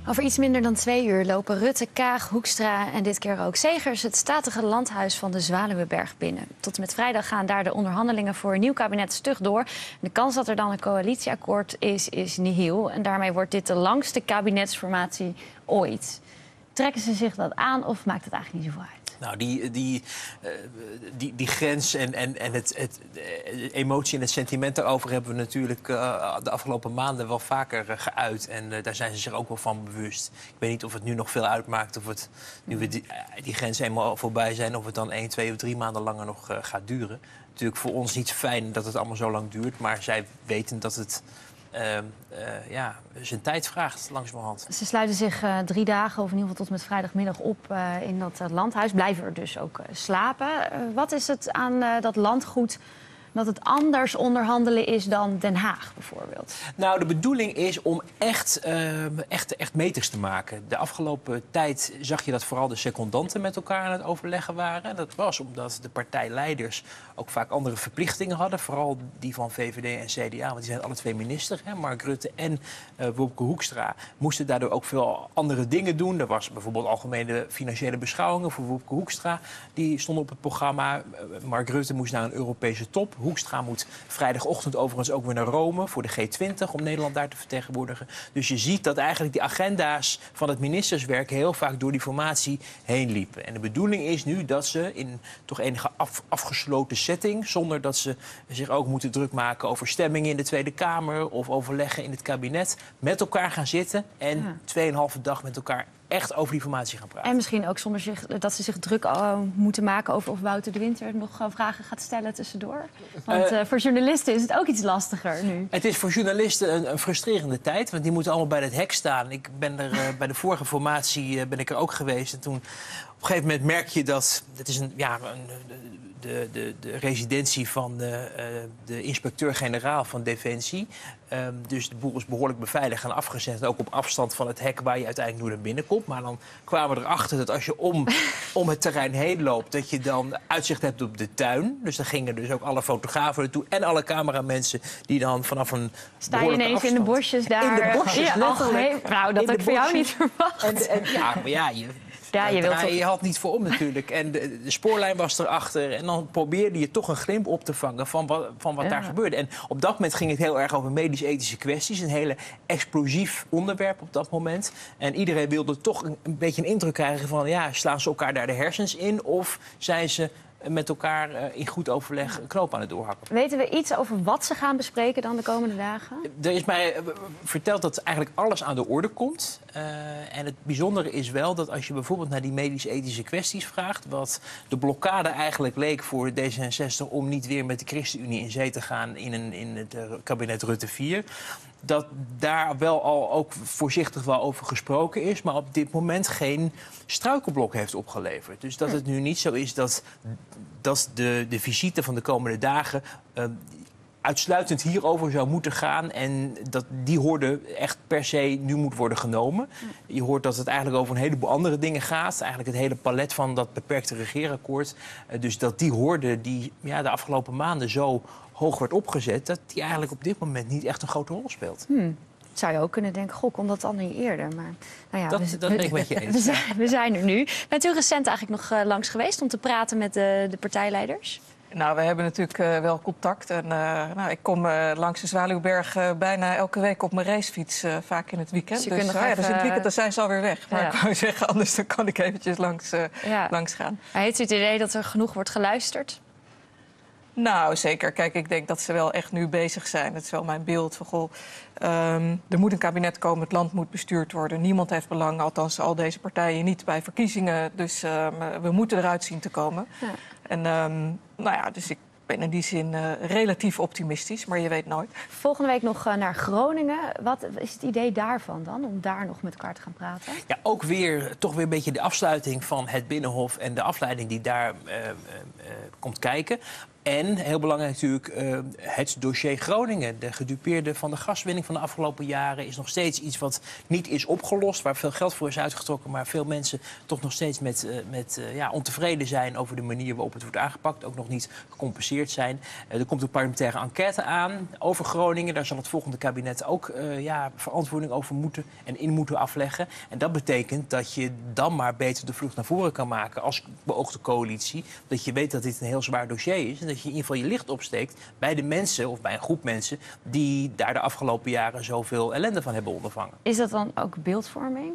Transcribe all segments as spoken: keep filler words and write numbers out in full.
Over iets minder dan twee uur lopen Rutte, Kaag, Hoekstra en dit keer ook Segers het statige landhuis van de Zwaluweberg binnen. Tot en met vrijdag gaan daar de onderhandelingen voor een nieuw kabinet stug door. De kans dat er dan een coalitieakkoord is, is nihil. En daarmee wordt dit de langste kabinetsformatie ooit. Trekken ze zich dat aan of maakt het eigenlijk niet zoveel uit? Nou, die, die, uh, die, die grens en, en, en het, het de emotie en het sentiment daarover hebben we natuurlijk uh, de afgelopen maanden wel vaker uh, geuit. En uh, daar zijn ze zich ook wel van bewust. Ik weet niet of het nu nog veel uitmaakt, of het, nu we die, uh, die grens eenmaal voorbij zijn, of het dan één, twee of drie maanden langer nog uh, gaat duren. Natuurlijk voor ons niet fijn dat het allemaal zo lang duurt, maar zij weten dat het Uh, uh, ja, zijn tijd vraagt, langzamerhand. Ze sluiten zich uh, drie dagen, of in ieder geval tot met vrijdagmiddag op uh, in dat uh, landhuis. Blijven er dus ook uh, slapen. Uh, wat is het aan uh, dat landgoed dat het anders onderhandelen is dan Den Haag, bijvoorbeeld? Nou, de bedoeling is om echt, uh, echt, echt meters te maken. De afgelopen tijd zag je dat vooral de secondanten met elkaar aan het overleggen waren. Dat was omdat de partijleiders ook vaak andere verplichtingen hadden. Vooral die van V V D en C D A, want die zijn alle twee minister. Hè? Mark Rutte en uh, Wopke Hoekstra moesten daardoor ook veel andere dingen doen. Er was bijvoorbeeld algemene financiële beschouwingen voor Wopke Hoekstra. Die stonden op het programma. Mark Rutte moest naar een Europese top. Hoekstra moet vrijdagochtend overigens ook weer naar Rome voor de G twintig... om Nederland daar te vertegenwoordigen. Dus je ziet dat eigenlijk die agenda's van het ministerswerk heel vaak door die formatie heen liepen. En de bedoeling is nu dat ze in toch enige af, afgesloten setting, zonder dat ze zich ook moeten druk maken over stemmingen in de Tweede Kamer of overleggen in het kabinet, met elkaar gaan zitten en ja. tweeënhalve dag met elkaar echt over die formatie gaan praten. En misschien ook zonder zich, dat ze zich druk uh, moeten maken over of Wouter de Winter nog uh, vragen gaat stellen tussendoor. Want uh, voor journalisten is het ook iets lastiger nu. Het is voor journalisten een, een frustrerende tijd, want die moeten allemaal bij het hek staan. Ik ben er uh, bij de vorige formatie uh, ben ik er ook geweest. En toen op een gegeven moment merk je dat het is een, ja, een, de, de, de residentie van de, uh, de inspecteur-generaal van Defensie. Um, dus de boel is behoorlijk beveiligd en afgezet. En ook op afstand van het hek waar je uiteindelijk door naar binnen komt. Maar dan kwamen we erachter dat als je om, om het terrein heen loopt, dat je dan uitzicht hebt op de tuin. Dus dan gingen dus ook alle fotografen naartoe en alle cameramensen die dan vanaf een Sta je ineens afstand in de bosjes daar? In de bosjes, ja, ach, nee, nou, dat had ik voor jou niet verwacht. En, en, ja, maar ja, je... Ja, je, wilt toch... je had niet voor om natuurlijk. En de, de spoorlijn was erachter. En dan probeerde je toch een glimp op te vangen van wat, van wat ja. daar gebeurde. En op dat moment ging het heel erg over medisch-ethische kwesties. Een hele explosief onderwerp op dat moment. En iedereen wilde toch een, een beetje een indruk krijgen van, ja, slaan ze elkaar daar de hersens in? Of zijn ze met elkaar uh, in goed overleg een knoop aan het doorhakken? Weten we iets over wat ze gaan bespreken dan de komende dagen? Er is mij uh, verteld dat eigenlijk alles aan de orde komt. Uh, en het bijzondere is wel dat als je bijvoorbeeld naar die medisch-ethische kwesties vraagt, wat de blokkade eigenlijk leek voor D zesenzestig om niet weer met de ChristenUnie in zee te gaan in, een, in het uh, kabinet Rutte vier... dat daar wel al ook voorzichtig wel over gesproken is, maar op dit moment geen struikelblok heeft opgeleverd. Dus dat het nu niet zo is dat, dat de, de visite van de komende dagen uh, uitsluitend hierover zou moeten gaan en dat die hoorde echt per se nu moet worden genomen. Je hoort dat het eigenlijk over een heleboel andere dingen gaat. Eigenlijk het hele palet van dat beperkte regeerakkoord. Uh, dus dat die hoorde die ja, de afgelopen maanden zo hoog werd opgezet, dat die eigenlijk op dit moment niet echt een grote rol speelt. Hmm. Zou je ook kunnen denken, goh, kon dat dan niet eerder? Maar, nou ja, dat, we, dat ben ik met je eens. We zijn, we zijn er nu. Bent u recent eigenlijk nog uh, langs geweest om te praten met de, de partijleiders? Nou, we hebben natuurlijk uh, wel contact. En, uh, nou, ik kom uh, langs de Zwaluwberg uh, bijna elke week op mijn racefiets, uh, vaak in het weekend. Dus, dus, uh, ja, dus in het weekend dan zijn ze alweer weg. Maar ja. ik wou zeggen, anders dan kan ik eventjes langs, uh, ja. langs gaan. Maar heeft u het idee dat er genoeg wordt geluisterd? Nou, zeker. Kijk, ik denk dat ze wel echt nu bezig zijn. Dat is wel mijn beeld van, goh, um, er moet een kabinet komen, het land moet bestuurd worden. Niemand heeft belang, althans al deze partijen niet, bij verkiezingen. Dus um, we moeten eruit zien te komen. Ja. En um, nou ja, dus ik ben in die zin uh, relatief optimistisch, maar je weet nooit. Volgende week nog uh, naar Groningen. Wat is het idee daarvan dan, om daar nog met elkaar te gaan praten? Ja, ook weer toch weer een beetje de afsluiting van het Binnenhof en de afleiding die daar uh, uh, uh, komt kijken. En, heel belangrijk natuurlijk, uh, het dossier Groningen. De gedupeerde van de gaswinning van de afgelopen jaren is nog steeds iets wat niet is opgelost. Waar veel geld voor is uitgetrokken, maar veel mensen toch nog steeds met, uh, met, uh, ja, ontevreden zijn over de manier waarop het wordt aangepakt. Ook nog niet gecompenseerd zijn. Uh, er komt een parlementaire enquête aan over Groningen. Daar zal het volgende kabinet ook uh, ja, verantwoording over moeten en in moeten afleggen. En dat betekent dat je dan maar beter de vlucht naar voren kan maken als beoogde coalitie. Dat je weet dat dit een heel zwaar dossier is. En dat je in ieder geval je licht opsteekt bij de mensen of bij een groep mensen die daar de afgelopen jaren zoveel ellende van hebben ondervangen. Is dat dan ook beeldvorming?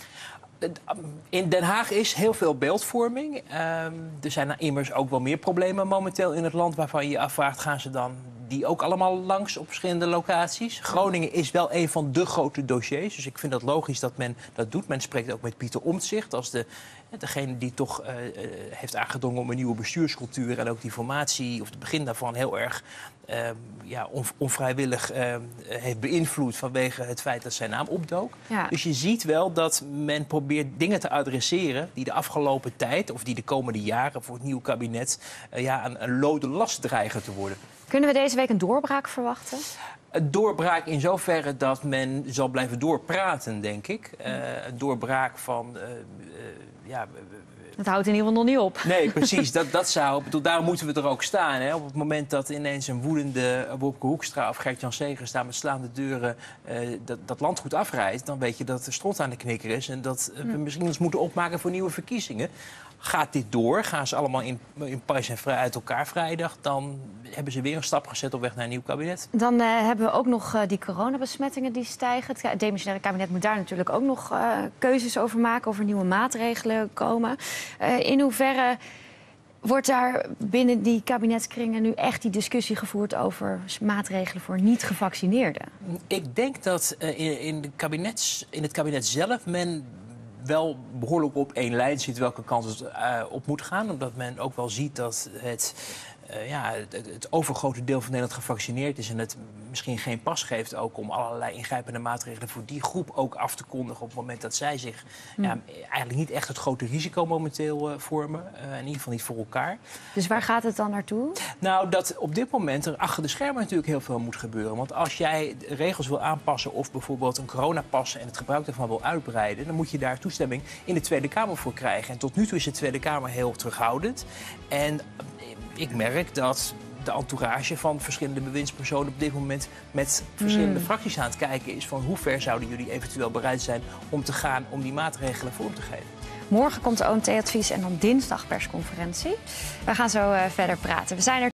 In Den Haag is heel veel beeldvorming. Um, er zijn immers ook wel meer problemen momenteel in het land waarvan je je afvraagt, gaan ze dan die ook allemaal langs op verschillende locaties? Groningen is wel een van de grote dossiers. Dus ik vind het logisch dat men dat doet. Men spreekt ook met Pieter Omtzigt als de, degene die toch uh, heeft aangedrongen om een nieuwe bestuurscultuur en ook die formatie, of het begin daarvan, heel erg uh, ja, on, onvrijwillig uh, heeft beïnvloed vanwege het feit dat zijn naam opdook. Ja. Dus je ziet wel dat men probeert dingen te adresseren die de afgelopen tijd, of die de komende jaren voor het nieuwe kabinet uh, ja, een, een lode last dreigen te worden. Kunnen we deze week een doorbraak verwachten? Een doorbraak in zoverre dat men zal blijven doorpraten, denk ik. Uh, een doorbraak van... Uh, uh, ja, het houdt in ieder geval nog niet op. Nee, precies. Dat, dat zou, bedoel, daarom moeten we er ook staan. Hè. Op het moment dat ineens een woedende Wopke Hoekstra of Gert-Jan Segers daar met slaande deuren uh, dat, dat landgoed afrijdt, dan weet je dat er stront aan de knikker is en dat uh, we misschien ons moeten opmaken voor nieuwe verkiezingen. Gaat dit door? Gaan ze allemaal in, in pais en vrij uit elkaar vrijdag? Dan hebben ze weer een stap gezet op weg naar een nieuw kabinet. Dan uh, hebben we ook nog uh, die coronabesmettingen die stijgen. Het demissionaire kabinet moet daar natuurlijk ook nog uh, keuzes over maken, over nieuwe maatregelen komen. Uh, in hoeverre wordt daar binnen die kabinetskringen nu echt die discussie gevoerd over maatregelen voor niet-gevaccineerden? Ik denk dat uh, in, in, de kabinets, in het kabinet zelf men wel behoorlijk op één lijn ziet welke kant het uh, op moet gaan. Omdat men ook wel ziet dat het, uh, ja, het, het overgrote deel van Nederland gevaccineerd is en het misschien geen pas geeft ook om allerlei ingrijpende maatregelen voor die groep ook af te kondigen op het moment dat zij zich hm. ja, eigenlijk niet echt het grote risico momenteel uh, vormen. Uh, in ieder geval niet voor elkaar. Dus waar gaat het dan naartoe? Nou, dat op dit moment er achter de schermen natuurlijk heel veel moet gebeuren. Want als jij regels wil aanpassen of bijvoorbeeld een coronapas en het gebruik daarvan wil uitbreiden, dan moet je daar toestemming in de Tweede Kamer voor krijgen. En tot nu toe is de Tweede Kamer heel terughoudend. En ik merk dat de entourage van verschillende bewindspersonen op dit moment met verschillende mm. fracties aan het kijken is van hoe ver zouden jullie eventueel bereid zijn om te gaan om die maatregelen vorm te geven. Morgen komt de O M T-advies en dan dinsdag persconferentie. We gaan zo uh, verder praten. We zijn er